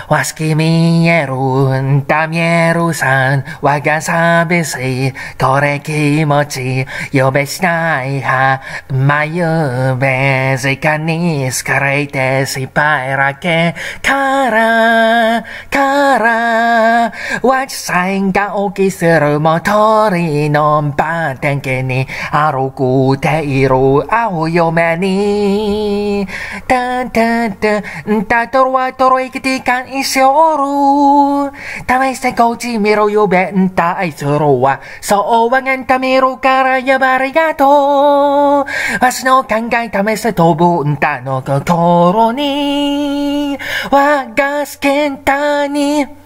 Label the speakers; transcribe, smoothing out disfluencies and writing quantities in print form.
Speaker 1: わしき見えるんだ見えるさん。わが寂しい、これ気持ち。呼べしないは、眉べ時間に好かれて失敗だけから、わちさんが大きするもとりのバーテン家に歩くている青嫁に。たとろはとろいきてかんいしおる。試してこっち見ろよべんた愛するわ。そうはがんた見るからやばりがとう。わしの考え試して飛ぶんだの心に。わがすけんたに。